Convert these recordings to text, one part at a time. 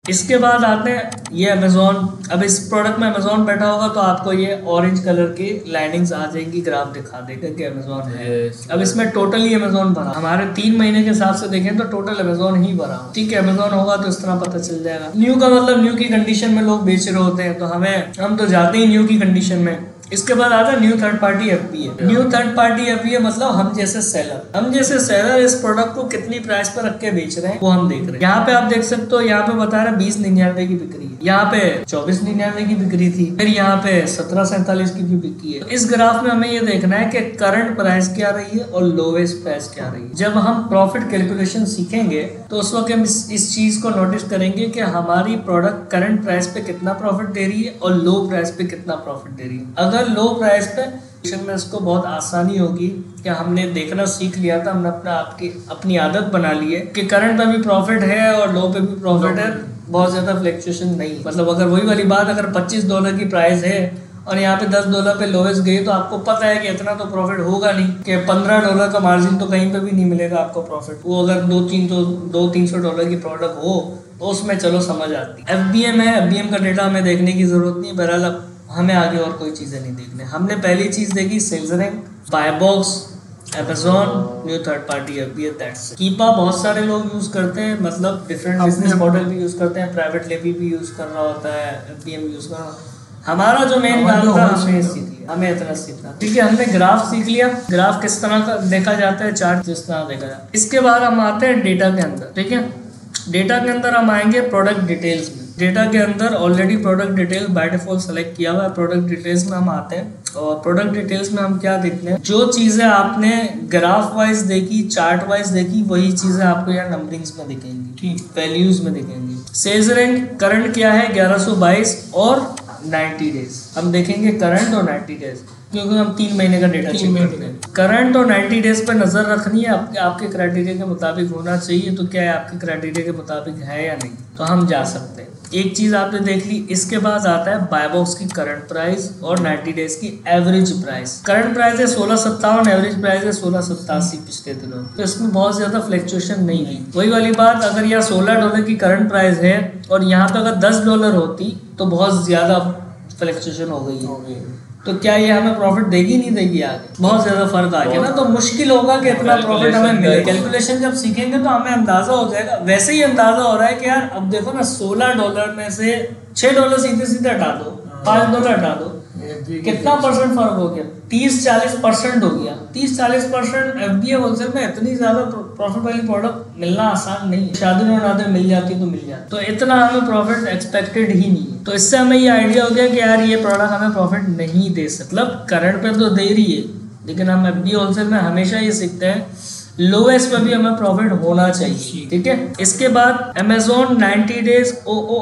इसके बाद आते हैं ये अमेजोन। अब इस प्रोडक्ट में अमेजोन बैठा होगा तो आपको ये ऑरेंज कलर की लाइनिंग्स आ जाएंगी, ग्राफ दिखा देगा कि अमेजोन है। अब इसमें टोटल ही अमेजोन भरा, हमारे 3 महीने के हिसाब से देखें तो टोटल अमेजोन ही भरा। ठीक है, अमेजोन होगा तो इस तरह पता चल जाएगा। न्यू का मतलब न्यू की कंडीशन में लोग बेच रहे होते हैं, तो हम तो जाते ही न्यू की कंडीशन में। इसके बाद आता है new third party FPA. New third party FPA मतलब हम जैसे सेलर इस प्रोडक्ट को कितनी प्राइस पर रख के बेच रहे हैं वो हम देख रहे हैं। यहाँ पे आप देख सकते हो, यहाँ पे बता रहा है 2099 की बिक्री है, यहाँ पे 2499 की बिक्री थी, फिर यहाँ पे 1747 की भी बिक्री है। इस ग्राफ में हमें ये देखना है कि करंट प्राइस क्या रही है और लोवेस्ट प्राइस क्या रही है। जब हम प्रॉफिट कैलकुलेशन सीखेंगे तो उस वक्त हम इस चीज को नोटिस करेंगे कि हमारी प्रोडक्ट करंट प्राइस पे कितना प्रॉफिट दे रही है और लो प्राइस पे कितना प्रॉफिट दे रही है। अगर लो प्राइस पे में इसको बहुत आसानी होगी कि हमने देखना सीख लिया था, हमने अपनी आदत बना ली है कि करंट पे भी प्रॉफिट है और लो पे भी प्रॉफिट है, बहुत ज्यादा फ्लक्चुएशन नहीं। मतलब अगर वही वाली बात, अगर $25 की प्राइस है और यहाँ पे $10 पे लोवेस्ट गई तो आपको पता है कि इतना तो प्रॉफिट होगा नहीं, कि $15 का मार्जिन तो कहीं पे भी नहीं मिलेगा आपको प्रॉफिट। वो अगर $200-300 की प्रोडक्ट हो तो उसमें चलो समझ आती। एफबीएम है, एफबीएम का डेटा हमें देखने की जरूरत नहीं। बहरहाल हमें आगे और कोई चीजें नहीं देखने। हमने पहली चीज देखी sales rank, buy box, Amazon, new third party FBA, that's it. Keepa बहुत सारे लोग यूज करते हैं, मतलब डिफरेंट बिजनेस मॉडल भी यूज करते हैं, प्राइवेट लेबल भी यूज कर रहा होता है, एफबीएम यूज कर रहा। हमारा जो मेन काम था हमें सीख लिया, हमें इतना सीखना। ठीक है, हमने ग्राफ सीख लिया, ग्राफ किस तरह का देखा जाता है, चार्ट किस तरह देखा जाता है। इसके बाद हम आते हैं डेटा के अंदर। ठीक है, डेटा के अंदर हम आएंगे प्रोडक्ट डिटेल्स में। डेटा के अंदर already product detail by default select किया हुआ है। प्रोडक्ट डिटेल्स में हम आते हैं और प्रोडक्ट डिटेल्स में हम क्या देखते हैं, जो चीजें आपने ग्राफ वाइज देखी, चार्ट वाइज देखी, वही चीजें आपको यहाँ नंबरिंग्स में दिखेंगी, ठीक, वैल्यूज में दिखेंगी। सेल्स रैंक करंट क्या है 1122 और 90 डेज। हम देखेंगे करंट और 90 डेज, क्योंकि हम 3 महीने का डेटा चेक करते हैं। करंट और 90 डेज पर नजर रखनी है, आपके क्राइटेरिया के मुताबिक होना चाहिए। तो क्या है, आपके क्राइटेरिया के मुताबिक है या नहीं, तो हम जा सकते हैं। एक चीज आपने देख ली। इसके बाद आता है बाय बॉक्स की करंट प्राइस और 90 डेज की एवरेज प्राइस। करंट प्राइस है 1657, एवरेज प्राइस है 1687 पिछले दिनों, तो इसमें बहुत ज्यादा फ्लक्चुएशन नहीं है। वही वाली बात, अगर यहाँ $16 की करंट प्राइस है और यहाँ पे अगर $10 होती तो बहुत ज्यादा फ्लक्चुएशन हो गई है। तो क्या ये हमें प्रॉफिट देगी नहीं देगी आगे, बहुत ज्यादा फर्क आ गया ना, तो मुश्किल होगा कि इतना प्रॉफिट हमें मिले। कैलकुलेशन जब सीखेंगे तो हमें अंदाजा हो जाएगा। वैसे ही अंदाजा हो रहा है कि यार अब देखो ना, $16 में से $6 सीधे सीधे हटा दो, $5 हटा दो, कितना परसेंट फर्क हो गया, 30-40% हो गया। 30-40% एफबीए होलसेल में इतनी ज्यादा प्रॉफिट वाली प्रोडक्ट मिलना आसान नहीं है। शादी में नादे मिल जाती तो मिल जाती, तो इतना हमें प्रॉफिट एक्सपेक्टेड ही नहीं है। तो इससे हमें ये आइडिया हो गया कि यार ये प्रोडक्ट हमें प्रॉफिट नहीं दे सकती। मतलब करंट पे तो दे रही है, लेकिन हम एफबीए होलसेल में हमेशा ये सीखते हैं लोएस्ट पे भी हमें प्रॉफिट होना चाहिए। ठीक है, इसके बाद अमेजोन 90 डेज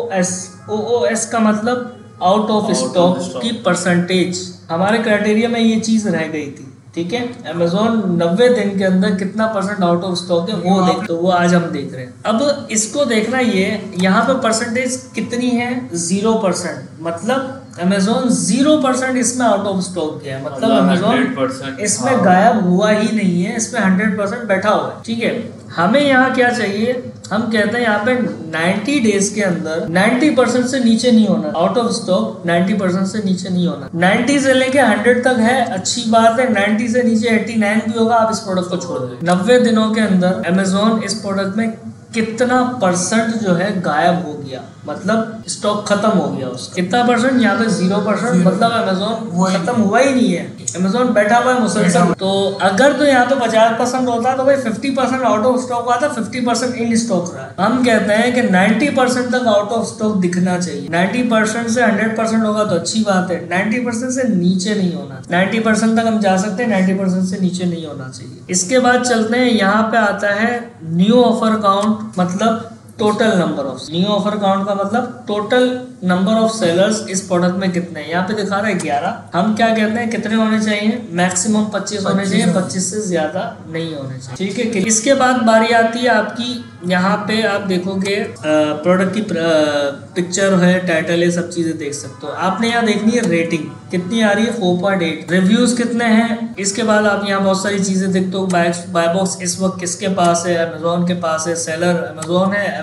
ओओएस का मतलब आउट ऑफ स्टॉक की परसेंटेज। हमारे क्राइटेरिया में ये चीज रह गई थी। ठीक है, अमेजोन 90 दिन के अंदर कितना परसेंट आउट ऑफ स्टॉक है वो देख, तो वो आज हम देख रहे हैं। अब इसको देखना, ये यहाँ पे परसेंटेज कितनी है, 0%। मतलब अमेजोन 0% इसमें आउट ऑफ स्टॉक गया, मतलब अमेजोन इसमें गायब हुआ ही नहीं है, इसमें 100% बैठा हुआ है। ठीक है, हमें यहाँ क्या चाहिए, हम कहते हैं यहाँ पे 90 डेज के अंदर 90% से नीचे नहीं होना, आउट ऑफ स्टॉक 90% से नीचे नहीं होना। 90 से लेके 100 तक है, अच्छी बात है। 90 से नीचे 89 भी होगा, आप इस प्रोडक्ट को छोड़ दें। 90 दिनों के अंदर अमेजोन इस प्रोडक्ट में कितना परसेंट जो है गायब हो गया, मतलब स्टॉक खत्म हो गया उसका। कितना परसेंट, यहाँ पे 0%, मतलब अमेजोन खत्म हुआ ही नहीं है, अमेजोन बैठा हुआ है मुसलसल। तो अगर तो यहाँ पे 50% होता तो भाई 50% आउट ऑफ स्टॉक हुआ था, 50% इन स्टॉक रहा है। हम कहते हैं कि 90% तक आउट ऑफ स्टॉक दिखना चाहिए। 90% से 100% होगा तो अच्छी बात है, 90% से नीचे नहीं होना। 90% तक हम जा सकते हैं, 90% से नीचे नहीं होना चाहिए। इसके बाद चलते हैं, यहाँ पे आता है न्यू ऑफर काउंट, मतलब total number of, new offer count का मतलब टोटल नंबर ऑफ सेलर्स इस प्रोडक्ट में कितने हैं। यहाँ पे दिखा रहा है 11। हम क्या कहते हैं, कितने होने चाहिए, मैक्सिमम 25 होने चाहिए, 25 से ज्यादा नहीं होने चाहिए। ठीक है, इसके बाद बारी आती है आपकी, यहाँ पे आप देखोगे प्रोडक्ट की पिक्चर है, टाइटल है, सब चीजें देख सकते हो। आपने यहाँ देखनी है रेटिंग कितनी आ रही है, 4.8। रिव्यूज कितने हैं, इसके बाद आप यहाँ बहुत सारी चीजें देखते हो। बाय बॉक्स इस वक्त किसके पास है, अमेजोन के पास है, सेलर अमेजोन है,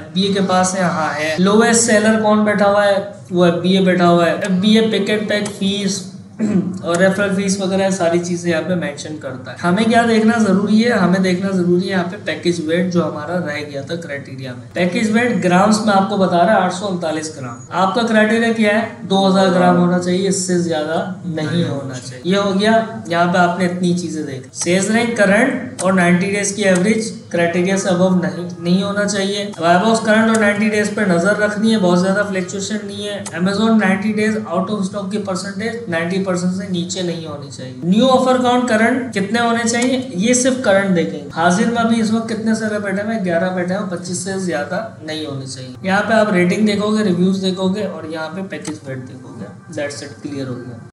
FBA के पास है, हाँ है। लोवेस्ट सेलर कौन बैठा हुआ है, वो FBA बैठा हुआ है। FBA पैकेट पैक फीस और रेफरल फीस वगैरह सारी चीजें यहाँ पे मेंशन करता है। हमें क्या देखना जरूरी है, हमें देखना जरूरी है यहाँ पे पैकेज वेट जो हमारा रह गया था क्राइटेरिया में। पैकेज वेट ग्राम्स में आपको बता रहा है 839 ग्राम। आपका क्राइटेरिया क्या है, 2000 ग्राम होना चाहिए, इससे ज्यादा नहीं होना चाहिए। ये हो गया, यहाँ पे आपने इतनी चीजें देखी। सेल्स रैंक करंट और 90 डेज की एवरेज क्राइटेरिया से अबव नहीं होना चाहिए। करंट और 90 डेज पे नजर रखनी है, बहुत ज्यादा फ्लक्चुएशन नहीं है। Amazon 90 days out of stock की परसेंटेज 90% से नीचे नहीं होनी चाहिए। न्यू ऑफर काउंट करंट कितने होने चाहिए, ये सिर्फ करंट देखेंगे। हाजिर में अभी इस वक्त कितने सेलर बैठे हैं, 11 बैठे हैं, 25 से ज्यादा नहीं होनी चाहिए। यहाँ पे आप रेटिंग देखोगे, रिव्यूज देखोगे और यहाँ पे पैकेज वेट देखोगे। दैट्स इट, क्लियर हो गया।